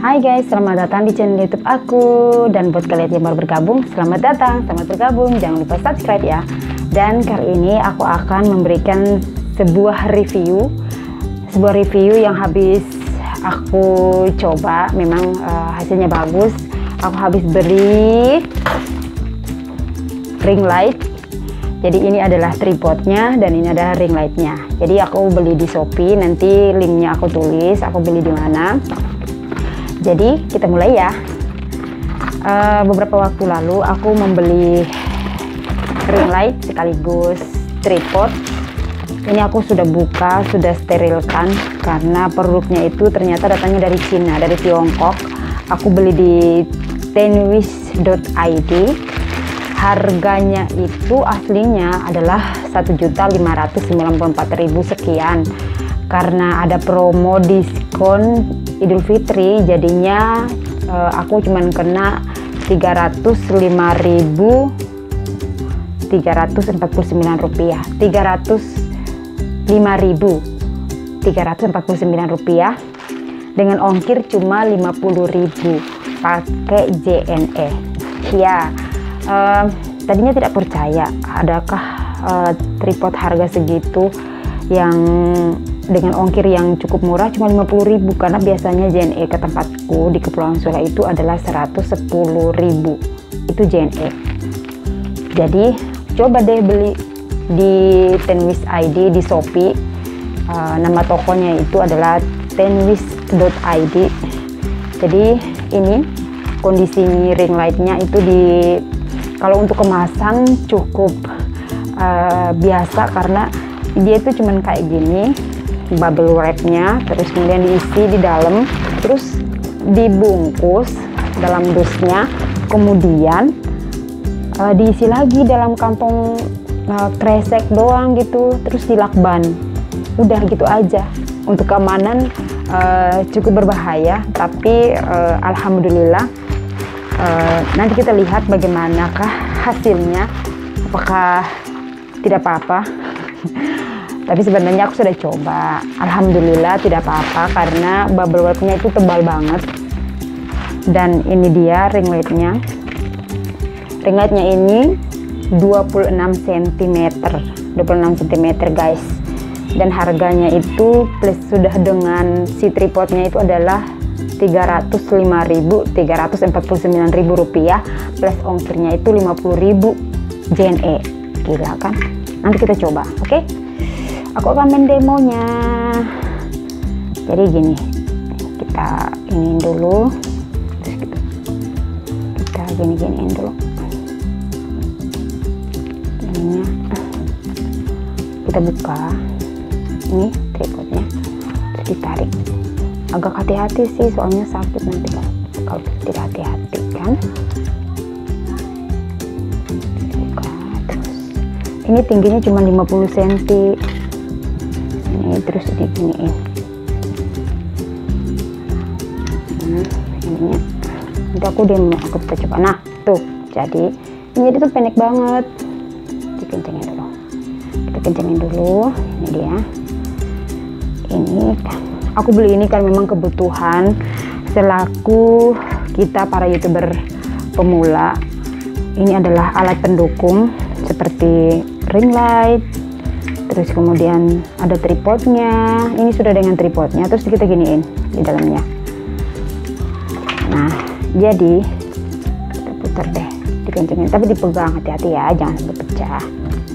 Hai guys, selamat datang di channel YouTube aku. Dan buat kalian yang baru bergabung, selamat datang, selamat bergabung. Jangan lupa subscribe ya. Dan kali ini aku akan memberikan sebuah review yang habis aku coba. Memang hasilnya bagus. Aku habis beli ring light. Jadi ini adalah tripodnya dan ini adalah ring lightnya. Jadi aku beli di Shopee. Nanti linknya aku tulis. Aku beli di mana. Jadi kita mulai ya. Beberapa waktu lalu aku membeli ring light sekaligus tripod. Ini aku sudah buka, sudah sterilkan karena produknya itu ternyata datangnya dari Cina, dari Tiongkok. Aku beli di tenwish.id. Harganya itu aslinya adalah 1.594.000 sekian. Karena ada promo diskon Idul Fitri, jadinya aku cuman kena 305.349 rupiah. 305.349 rupiah dengan ongkir cuma 50.000 pakai JNE ya. Tadinya tidak percaya adakah tripod harga segitu yang dengan ongkir yang cukup murah cuma 50.000, karena biasanya JNE ke tempatku di Kepulauan Sula itu adalah 110.000 itu JNE. Jadi coba deh beli di tenwish.id di Shopee. Nama tokonya itu adalah tenwish.id. Jadi ini kondisi ring lightnya itu kalau untuk kemasan cukup biasa, karena dia itu cuman kayak gini bubble wrapnya, terus kemudian diisi di dalam, terus dibungkus dalam dusnya, kemudian diisi lagi dalam kantong kresek doang gitu, terus dilakban. Udah gitu aja. Untuk keamanan cukup berbahaya, tapi alhamdulillah nanti kita lihat bagaimanakah hasilnya, apakah tidak apa-apa. Tapi sebenarnya aku sudah coba, alhamdulillah tidak apa-apa karena bubble wrapnya itu tebal banget. Dan ini dia ring lightnya. Ring lightnya ini 26 cm guys. Dan harganya itu plus sudah dengan si tripodnya itu adalah 305.349.000 rupiah plus ongkirnya itu 50.000 JNE. Gila kan? Nanti kita coba, oke? Aku akan mendemonya. Jadi gini, kita iniin dulu, terus kita gini-giniin dulu ininya. Kita buka ini tripodnya, terus ditarik. Agak hati-hati sih, soalnya sakit nanti kalau tidak hati-hati kan. Buka, terus ini tingginya cuma 50 cm. Ini terus diginiin. Ininya nanti aku kita coba. Nah tuh, jadi ini tuh pendek banget. Dikencengin dulu. Kita kencengin dulu. Ini dia. Ini aku beli ini kan memang kebutuhan selaku kita para YouTuber pemula. Ini adalah alat pendukung seperti ring light. Terus kemudian ada tripodnya. Ini sudah dengan tripodnya. Terus kita giniin di dalamnya. Nah, jadi kita putar deh, dikencengin. Tapi dipegang, hati-hati ya, jangan sampai pecah.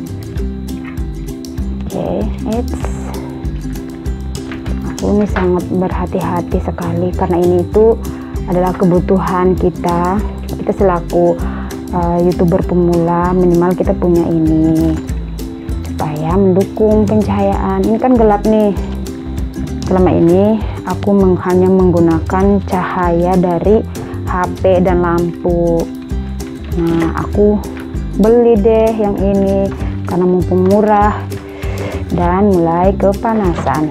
Oke, aku ini sangat berhati-hati sekali karena ini itu adalah kebutuhan kita. Kita selaku YouTuber pemula, minimal kita punya ini supaya mendukung pencahayaan. Ini kan gelap nih. Selama ini aku hanya menggunakan cahaya dari HP dan lampu. Nah, aku beli deh yang ini karena mumpung murah dan mulai kepanasan.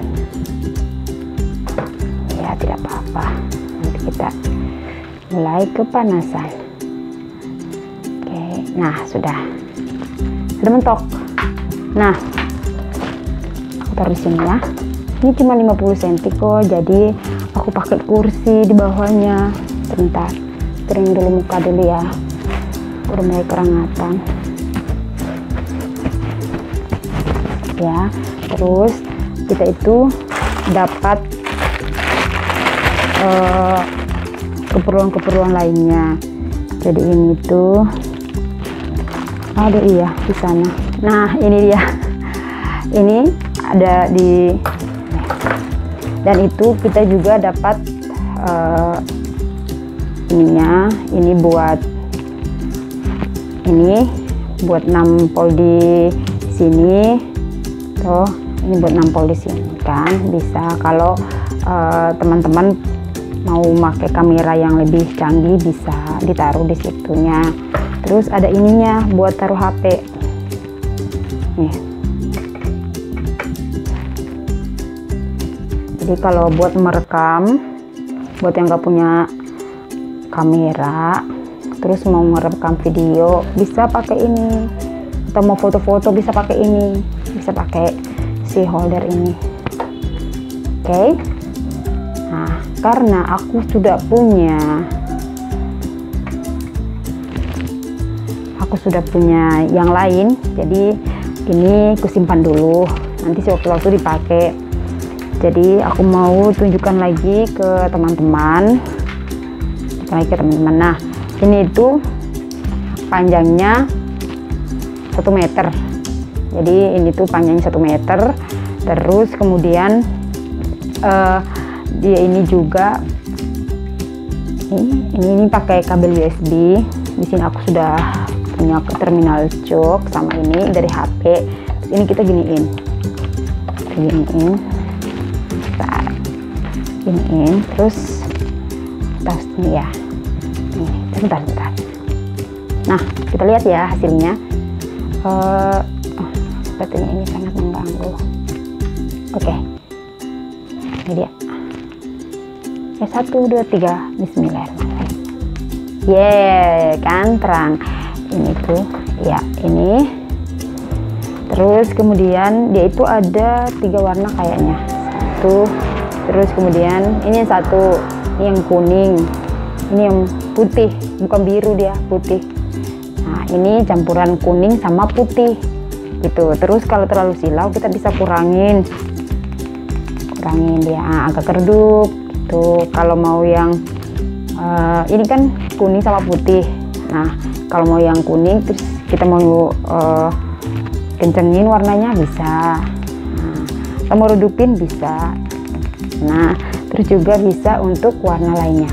Ya, tidak apa-apa. Nanti kita mulai kepanasan. Oke, nah sudah mentok. Nah, aku taruh di sini ya. Ini cuma 50 cm kok, jadi aku pakai kursi di bawahnya. Sebentar, kering dulu muka dulu ya, udah mulai keringatan ya. Terus kita itu dapat keperluan lainnya. Jadi ini tuh ada iya di sana. Nah ini dia, ini ada di, dan itu kita juga dapat ininya. Ini buat nampol di sini tuh. Ini buat nampol di sini kan, bisa kalau teman-teman mau pakai kamera yang lebih canggih bisa ditaruh di situnya. Terus ada ininya buat taruh HP nih. Jadi kalau buat merekam, buat yang nggak punya kamera terus mau merekam video bisa pakai ini, atau mau foto-foto bisa pakai ini, bisa pakai si holder ini. Oke. Nah, karena aku sudah punya yang lain, jadi ini aku simpan dulu, nanti sewaktu-waktu dipakai. Jadi aku mau tunjukkan lagi ke teman-teman. Nah, ini itu panjangnya 1 meter. Jadi ini tuh panjangnya 1 meter. Terus kemudian dia ini juga ini pakai kabel USB. Di sini aku sudah punya terminal jok sama ini dari HP. Terus ini kita giniin, terus tas nih ya. Nih, sebentar. Nah, kita lihat ya hasilnya. Sepertinya ini sangat mengganggu. Oke, ini dia. Ya, 1, 2, 3, bismillahirrahmanirrahim. Kan terang. Ini tuh, ya ini. Terus kemudian dia itu ada 3 warna kayaknya. Terus kemudian ini yang satu, ini yang kuning, ini yang putih, bukan biru, dia putih. Nah, ini campuran kuning sama putih gitu. Terus kalau terlalu silau kita bisa kurangin dia agak redup gitu. Kalau mau yang ini kan kuning sama putih. Nah, kalau mau yang kuning terus kita mau kencengin warnanya bisa. Nah, kita mau redupin bisa. Nah, terus juga bisa untuk warna lainnya.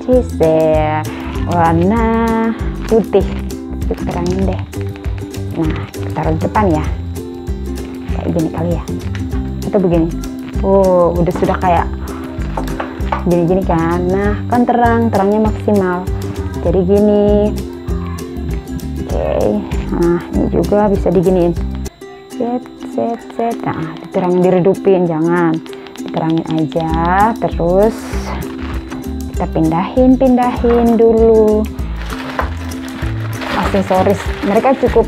Warna putih, kita terangin deh. Nah, kita taruh di depan ya, kayak gini kali ya, atau begini. Oh, sudah kayak gini kan. Nah, kan terangnya maksimal, jadi gini. Oke. Nah, ini juga bisa diginiin. Set. Nah, diterangin, diredupin, jangan diterangin aja. Terus kita pindahin dulu aksesoris. Mereka cukup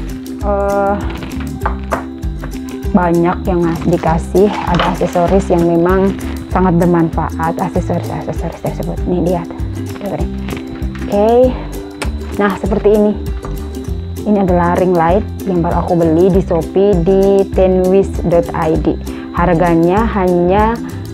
banyak yang dikasih. Ada aksesoris yang memang sangat bermanfaat. Aksesoris tersebut nih, lihat. Oke. Nah, seperti ini. Ini adalah ring light yang baru aku beli di Shopee di tenwish.id. Harganya hanya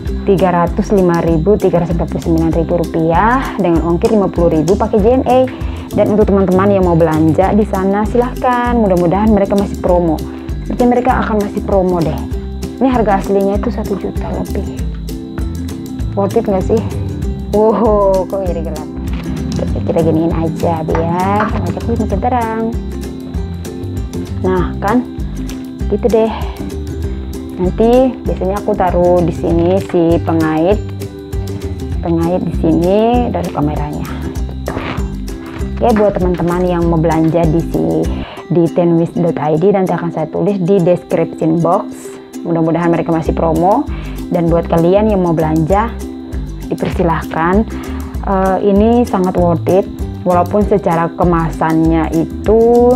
Rp305.349 dengan ongkir Rp50.000 pakai JNE. Dan untuk teman-teman yang mau belanja di sana silahkan. Mudah-mudahan mereka masih promo. Seperti mereka akan masih promo deh. Ini harga aslinya itu 1 juta lebih. Worth it nggak sih? Wow, kok jadi gelap. Kita giniin aja biar wajahku makin terang. Nah, kan gitu deh. Nanti biasanya aku taruh di sini si pengait di sini dari kameranya. Ya, buat teman-teman yang mau belanja di tenwish.id, nanti akan saya tulis di description box. Mudah-mudahan mereka masih promo. Dan buat kalian yang mau belanja, dipersilahkan. Ini sangat worth it, walaupun secara kemasannya itu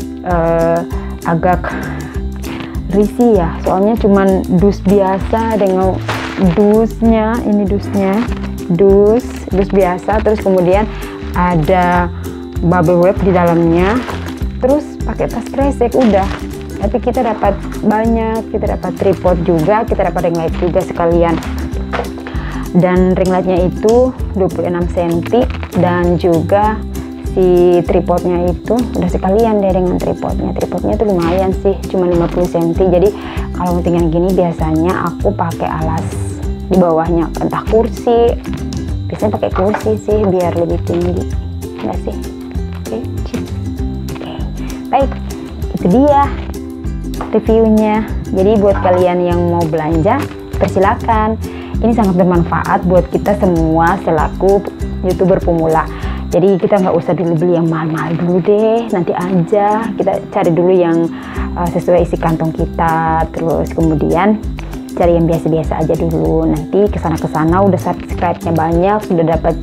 agak risih ya, soalnya cuman dus biasa dengan dusnya. Ini dusnya dus biasa, terus kemudian ada bubble wrap di dalamnya, terus pakai tas kresek udah. Tapi kita dapat banyak, kita dapat tripod juga, kita dapat ring light juga sekalian. Dan ring lightnya itu 26 cm dan juga si tripodnya itu udah sekalian deh dengan tripodnya. Tripodnya tuh lumayan sih, cuma 50 cm. Jadi kalau tinggal gini biasanya aku pakai alas di bawahnya, entah kursi. Biasanya pakai kursi sih biar lebih tinggi, enggak sih? Oke, baik, itu dia reviewnya. Jadi buat kalian yang mau belanja, persilakan. Ini sangat bermanfaat buat kita semua selaku YouTuber pemula. Jadi kita nggak usah dulu beli yang mahal-mahal dulu deh, nanti aja. Kita cari dulu yang sesuai isi kantong kita, terus kemudian cari yang biasa-biasa aja dulu. Nanti kesana-kesana udah subscribe-nya banyak, udah dapat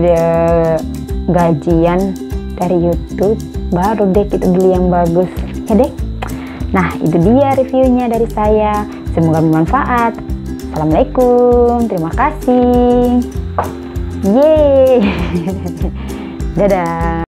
gajian dari YouTube, baru deh kita beli yang bagus, ya deh. Nah, itu dia reviewnya dari saya. Semoga bermanfaat. Assalamualaikum, terima kasih. Yeay. Dadah.